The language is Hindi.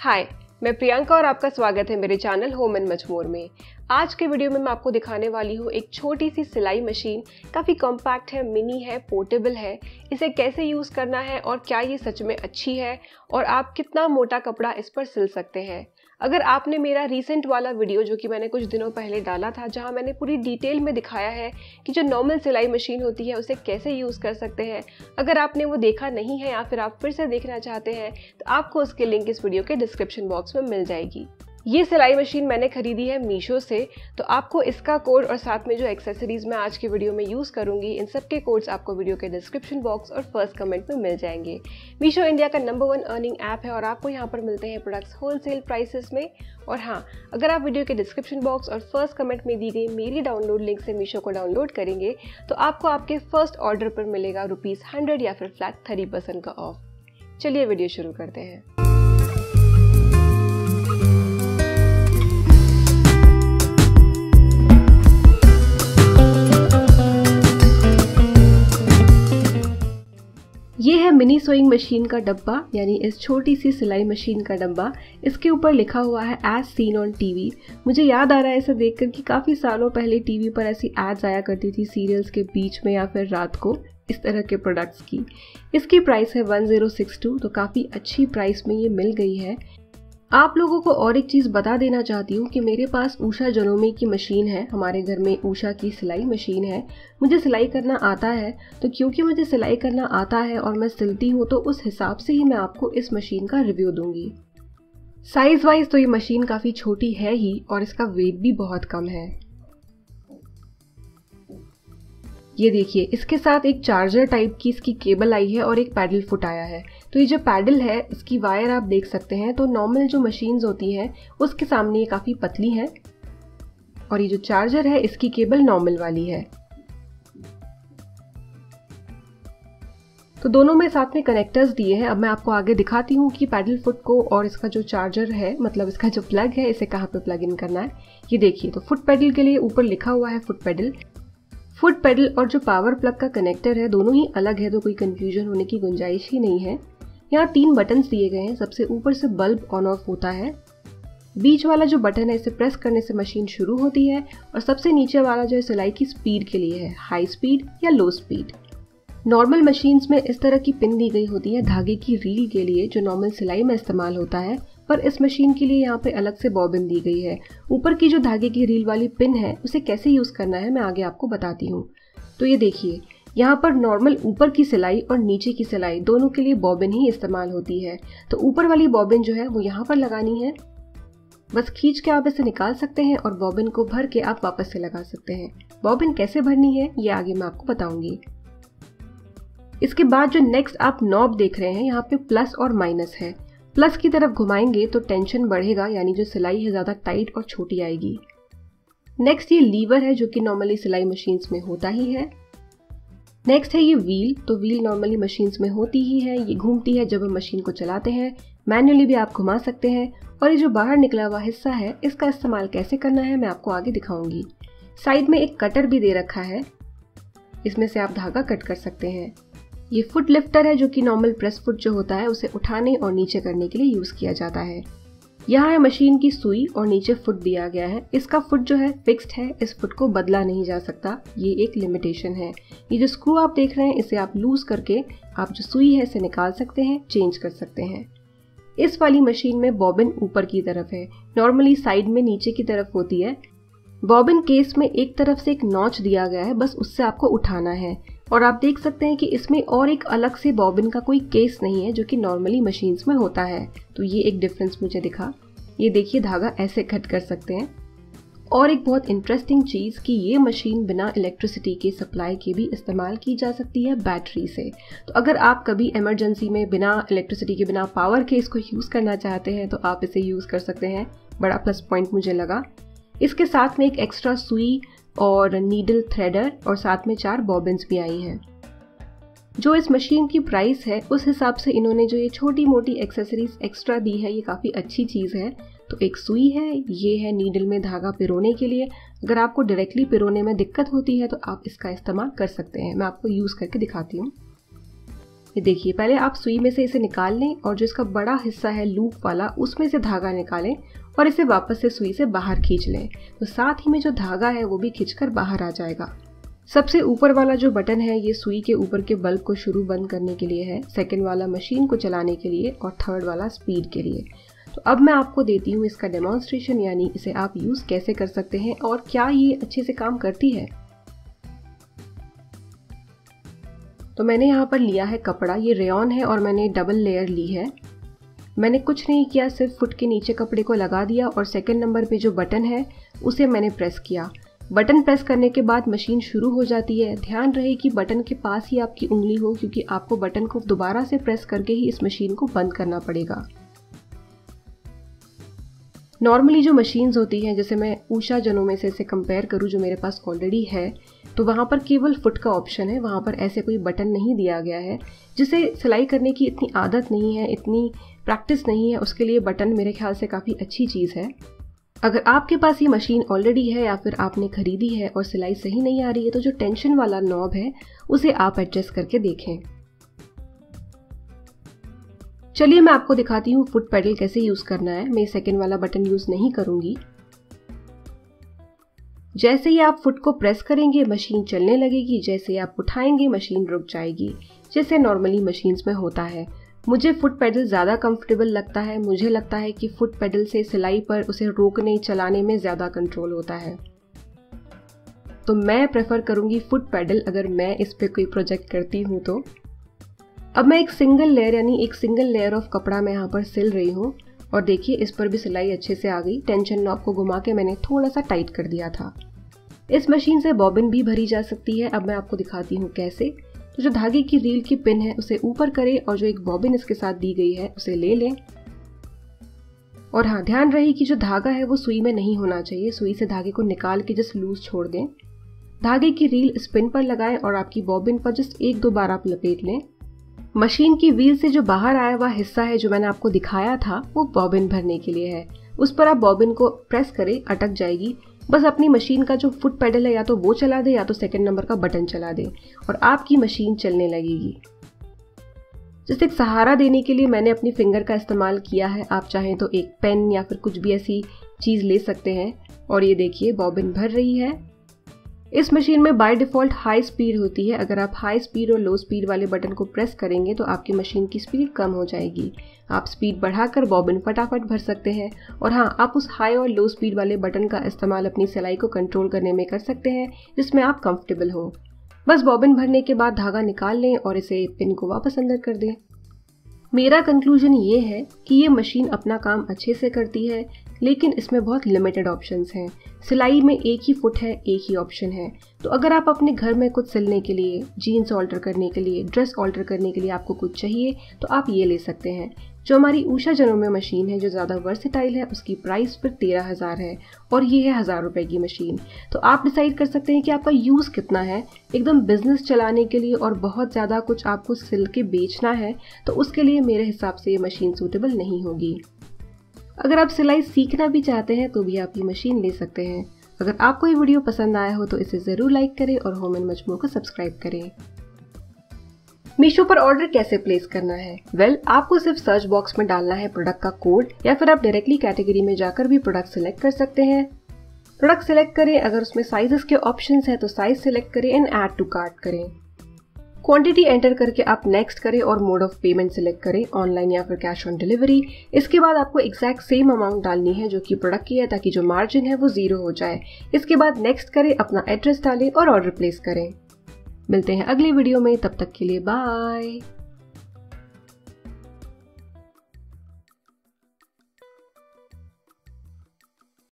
हाय, मैं प्रियंका और आपका स्वागत है मेरे channel home and much more में। आज के वीडियो में मैं आपको दिखाने वाली हूँ एक छोटी सी सिलाई मशीन। काफ़ी कॉम्पैक्ट है, मिनी है, पोर्टेबल है। इसे कैसे यूज़ करना है और क्या ये सच में अच्छी है और आप कितना मोटा कपड़ा इस पर सिल सकते हैं। अगर आपने मेरा रीसेंट वाला वीडियो जो कि मैंने कुछ दिनों पहले डाला था, जहाँ मैंने पूरी डिटेल में दिखाया है कि जो नॉर्मल सिलाई मशीन होती है उसे कैसे यूज़ कर सकते हैं, अगर आपने वो देखा नहीं है या फिर आप फिर से देखना चाहते हैं तो आपको उसकी लिंक इस वीडियो के डिस्क्रिप्शन बॉक्स में मिल जाएगी। ये सिलाई मशीन मैंने खरीदी है मीशो से, तो आपको इसका कोड और साथ में जो एक्सेसरीज मैं आज की वीडियो में यूज़ करूंगी, इन सब के कोड्स आपको वीडियो के डिस्क्रिप्शन बॉक्स और फर्स्ट कमेंट में मिल जाएंगे। मीशो इंडिया का नंबर 1 अर्निंग ऐप है और आपको यहाँ पर मिलते हैं प्रोडक्ट्स होलसेल प्राइसेस में। और हाँ, अगर आप वीडियो के डिस्क्रिप्शन बॉक्स और फर्स्ट कमेंट में दी गई मेरी डाउनलोड लिंक से मीशो को डाउनलोड करेंगे तो आपको आपके फर्स्ट ऑर्डर पर मिलेगा ₹100 या फिर फ्लैट 30% का ऑफ। चलिए वीडियो शुरू करते हैं। ये है मिनी सोइंग मशीन का डब्बा, यानी इस छोटी सी सिलाई मशीन का डब्बा। इसके ऊपर लिखा हुआ है एज सीन ऑन टीवी। मुझे याद आ रहा है इसे देखकर कि काफ़ी सालों पहले टीवी पर ऐसी एड्स आया करती थी सीरियल्स के बीच में या फिर रात को इस तरह के प्रोडक्ट्स की। इसकी प्राइस है 1062, तो काफ़ी अच्छी प्राइस में ये मिल गई है। आप लोगों को और एक चीज़ बता देना चाहती हूँ कि मेरे पास उषा जनोमी की मशीन है। हमारे घर में उषा की सिलाई मशीन है। मुझे सिलाई करना आता है, तो क्योंकि मुझे सिलाई करना आता है और मैं सिलती हूँ तो उस हिसाब से ही मैं आपको इस मशीन का रिव्यू दूंगी। साइज वाइज तो ये मशीन काफ़ी छोटी है ही और इसका वेट भी बहुत कम है। ये देखिए, इसके साथ एक चार्जर टाइप की इसकी केबल आई है और एक पैडल फुट आया है। तो ये जो पैडल है इसकी वायर आप देख सकते हैं, तो नॉर्मल जो मशीन्स होती हैं उसके सामने ये काफ़ी पतली है और ये जो चार्जर है इसकी केबल नॉर्मल वाली है। तो दोनों में साथ में कनेक्टर्स दिए हैं। अब मैं आपको आगे दिखाती हूँ कि पैडल फुट को और इसका जो चार्जर है, मतलब इसका जो प्लग है, इसे कहाँ पे प्लग इन करना है। ये देखिए, तो फुट पैडल के लिए ऊपर लिखा हुआ है फुट पैडल। फुट पैडल और जो पावर प्लग का कनेक्टर है दोनों ही अलग है, तो कोई कंफ्यूजन होने की गुंजाइश ही नहीं है। यहाँ 3 बटन्स दिए गए हैं। सबसे ऊपर से बल्ब ऑन ऑफ होता है। बीच वाला जो बटन है इसे प्रेस करने से मशीन शुरू होती है और सबसे नीचे वाला जो है सिलाई की स्पीड के लिए है, हाई स्पीड या लो स्पीड। नॉर्मल मशीन्स में इस तरह की पिन दी गई होती है धागे की रील के लिए, जो नॉर्मल सिलाई में इस्तेमाल होता है, पर इस मशीन के लिए यहाँ पे अलग से बॉबिन दी गई है। ऊपर की जो धागे की रील वाली पिन है उसे कैसे यूज़ करना है मैं आगे आपको बताती हूँ। तो ये देखिए, यहाँ पर नॉर्मल ऊपर की सिलाई और नीचे की सिलाई दोनों के लिए बॉबिन ही इस्तेमाल होती है। तो ऊपर वाली बॉबिन जो है वो यहाँ पर लगानी है। बस खींच के आप इसे निकाल सकते हैं और बॉबिन को भर के आप वापस से लगा सकते हैं। बॉबिन कैसे भरनी है ये आगे मैं आपको बताऊंगी। इसके बाद जो नेक्स्ट आप नॉब देख रहे हैं, यहाँ पे प्लस और माइनस है। प्लस की तरफ घुमाएंगे तो टेंशन बढ़ेगा, यानी जो सिलाई है ज़्यादा टाइट और छोटी आएगी। नेक्स्ट ये लीवर है जो कि नॉर्मली सिलाई मशीन्स में होता ही है। नेक्स्ट है ये व्हील। तो व्हील नॉर्मली मशीन्स में होती ही है, ये घूमती है जब हम मशीन को चलाते हैं। मैन्युअली भी आप घुमा सकते हैं। और ये जो बाहर निकला हुआ हिस्सा है इसका इस्तेमाल कैसे करना है मैं आपको आगे दिखाऊंगी। साइड में एक कटर भी दे रखा है, इसमें से आप धागा कट कर सकते हैं। ये फुट लिफ्टर है जो कि नॉर्मल प्रेस फुट जो होता है उसे उठाने और नीचे करने के लिए यूज़ किया जाता है। यहाँ है मशीन की सुई और नीचे फुट दिया गया है। इसका फुट जो है फिक्स्ड है, इस फुट को बदला नहीं जा सकता, ये एक लिमिटेशन है। ये जो स्क्रू आप देख रहे हैं इसे आप लूज करके आप जो सुई है इसे निकाल सकते हैं, चेंज कर सकते हैं। इस वाली मशीन में बॉबिन ऊपर की तरफ है, नॉर्मली साइड में नीचे की तरफ होती है। बॉबिन केस में एक तरफ से एक नॉच दिया गया है, बस उससे आपको उठाना है। और आप देख सकते हैं कि इसमें और एक अलग से बॉबिन का कोई केस नहीं है जो कि नॉर्मली मशीन्स में होता है। तो ये एक डिफरेंस मुझे दिखा। ये देखिए, धागा ऐसे कट कर सकते हैं। और एक बहुत इंटरेस्टिंग चीज़ कि ये मशीन बिना इलेक्ट्रिसिटी के सप्लाई के भी इस्तेमाल की जा सकती है, बैटरी से। तो अगर आप कभी इमरजेंसी में बिना इलेक्ट्रिसिटी के, बिना पावर के इसको यूज़ करना चाहते हैं तो आप इसे यूज़ कर सकते हैं। बड़ा प्लस पॉइंट मुझे लगा। इसके साथ में एक एक्स्ट्रा सुई और नीडल थ्रेडर और साथ में 4 बॉबिन्स भी आई हैं। जो इस मशीन की प्राइस है उस हिसाब से इन्होंने जो ये छोटी मोटी एक्सेसरीज एक्स्ट्रा दी है ये काफ़ी अच्छी चीज़ है। तो एक सुई है, ये है नीडल में धागा पिरोने के लिए। अगर आपको डायरेक्टली पिरोने में दिक्कत होती है तो आप इसका इस्तेमाल कर सकते हैं। मैं आपको यूज़ करके दिखाती हूँ। ये देखिए, पहले आप सुई में से इसे निकाल लें और जो इसका बड़ा हिस्सा है लूप वाला उसमें से धागा निकालें और इसे वापस से सुई से बाहर खींच लें। तो साथ ही में जो धागा है वो भी खींचकर बाहर आ जाएगा। सबसे ऊपर वाला जो बटन है ये सुई के ऊपर के बल्ब को शुरू बंद करने के लिए है, सेकंड वाला मशीन को चलाने के लिए और थर्ड वाला स्पीड के लिए। तो अब मैं आपको देती हूँ इसका डेमोन्स्ट्रेशन, यानी इसे आप यूज़ कैसे कर सकते हैं और क्या ये अच्छे से काम करती है। तो मैंने यहाँ पर लिया है कपड़ा, ये रेयॉन है और मैंने डबल लेयर ली है। मैंने कुछ नहीं किया, सिर्फ फुट के नीचे कपड़े को लगा दिया और सेकंड नंबर पे जो बटन है उसे मैंने प्रेस किया। बटन प्रेस करने के बाद मशीन शुरू हो जाती है। ध्यान रहे कि बटन के पास ही आपकी उंगली हो, क्योंकि आपको बटन को दोबारा से प्रेस करके ही इस मशीन को बंद करना पड़ेगा। नॉर्मली जो मशीन्स होती हैं, जैसे मैं ऊषा जनोमे से इसे कंपेयर करूँ जो मेरे पास ऑलरेडी है, तो वहाँ पर केवल फुट का ऑप्शन है, वहाँ पर ऐसे कोई बटन नहीं दिया गया है। जिसे सिलाई करने की इतनी आदत नहीं है, इतनी प्रैक्टिस नहीं है, उसके लिए बटन मेरे ख्याल से काफ़ी अच्छी चीज़ है। अगर आपके पास ये मशीन ऑलरेडी है या फिर आपने खरीदी है और सिलाई सही नहीं आ रही है, तो जो टेंशन वाला नॉब है उसे आप एडजस्ट करके देखें। चलिए मैं आपको दिखाती हूँ फुट पेडल कैसे यूज़ करना है। मैं सेकंड वाला बटन यूज़ नहीं करूँगी। जैसे ही आप फुट को प्रेस करेंगे मशीन चलने लगेगी, जैसे ही आप उठाएंगे मशीन रुक जाएगी, जैसे नॉर्मली मशीन्स में होता है। मुझे फुट पेडल ज़्यादा कंफर्टेबल लगता है। मुझे लगता है कि फुट पेडल से सिलाई पर उसे रोकने चलाने में ज़्यादा कंट्रोल होता है, तो मैं प्रेफर करूँगी फुट पेडल अगर मैं इस पर कोई प्रोजेक्ट करती हूँ तो। अब मैं एक सिंगल लेयर ऑफ कपड़ा मैं यहाँ पर सिल रही हूँ और देखिए इस पर भी सिलाई अच्छे से आ गई। टेंशन नॉब को घुमा के मैंने थोड़ा सा टाइट कर दिया था। इस मशीन से बॉबिन भी भरी जा सकती है। अब मैं आपको दिखाती हूँ कैसे। तो जो धागे की रील की पिन है उसे ऊपर करें और जो एक बॉबिन इसके साथ दी गई है उसे ले लें। और हाँ, ध्यान रहे कि जो धागा है वो सुई में नहीं होना चाहिए। सुई से धागे को निकाल के जस्ट लूज छोड़ दें। धागे की रील इस पिन पर लगाएं और आपकी बॉबिन पर जस्ट 1-2 बार आप लपेट लें। मशीन की व्हील से जो बाहर आया हुआ हिस्सा है जो मैंने आपको दिखाया था वो बॉबिन भरने के लिए है। उस पर आप बॉबिन को प्रेस करें, अटक जाएगी। बस अपनी मशीन का जो फुट पेडल है या तो वो चला दे या तो सेकंड नंबर का बटन चला दे और आपकी मशीन चलने लगेगी। जैसे एक सहारा देने के लिए मैंने अपनी फिंगर का इस्तेमाल किया है। आप चाहें तो एक पेन या फिर कुछ भी ऐसी चीज़ ले सकते हैं। और ये देखिए बॉबिन भर रही है। इस मशीन में बाय डिफ़ॉल्ट हाई स्पीड होती है। अगर आप हाई स्पीड और लो स्पीड वाले बटन को प्रेस करेंगे तो आपकी मशीन की स्पीड कम हो जाएगी। आप स्पीड बढ़ाकर बॉबिन फटाफट भर सकते हैं। और हाँ, आप उस हाई और लो स्पीड वाले बटन का इस्तेमाल अपनी सिलाई को कंट्रोल करने में कर सकते हैं जिसमें आप कंफर्टेबल हो। बस बॉबिन भरने के बाद धागा निकाल लें और इसे पिन को वापस अंदर कर दें। मेरा कंक्लूजन ये है कि ये मशीन अपना काम अच्छे से करती है, लेकिन इसमें बहुत लिमिटेड ऑप्शंस हैं। सिलाई में एक ही फुट है, एक ही ऑप्शन है। तो अगर आप अपने घर में कुछ सिलने के लिए, जीन्स ऑल्टर करने के लिए, ड्रेस ऑल्टर करने के लिए आपको कुछ चाहिए तो आप ये ले सकते हैं। जो हमारी ऊषा जनोमे मशीन है जो ज़्यादा वर्सेटाइल है उसकी प्राइस फिर 13,000 है और ये है 1,000 रुपये की मशीन। तो आप डिसाइड कर सकते हैं कि आपका यूज़ कितना है। एकदम बिजनेस चलाने के लिए और बहुत ज़्यादा कुछ आपको सिल के बेचना है तो उसके लिए मेरे हिसाब से ये मशीन सूटेबल नहीं होगी। अगर आप सिलाई सीखना भी चाहते हैं तो भी आप ये मशीन ले सकते हैं। अगर आपको ये वीडियो पसंद आया हो तो इसे ज़रूर लाइक करें और होम एंड मच मोर को सब्सक्राइब करें। मीशो पर ऑर्डर कैसे प्लेस करना है? आपको सिर्फ सर्च बॉक्स में डालना है प्रोडक्ट का कोड या फिर आप डायरेक्टली कैटेगरी में जाकर भी प्रोडक्ट सिलेक्ट कर सकते हैं। प्रोडक्ट सिलेक्ट करें, अगर उसमें साइजेस के ऑप्शंस हैं तो साइज सिलेक्ट करें एंड ऐड टू कार्ट करें। क्वांटिटी एंटर करके आप नेक्स्ट करें और मोड ऑफ पेमेंट सिलेक्ट करें, ऑनलाइन या फिर कैश ऑन डिलीवरी। इसके बाद आपको एग्जैक्ट सेम अमाउंट डालनी है जो कि प्रोडक्ट की है ताकि जो मार्जिन है वो 0 हो जाए। इसके बाद नेक्स्ट करें, अपना एड्रेस डालें और ऑर्डर प्लेस करें। मिलते हैं अगली वीडियो में, तब तक के लिए बाय।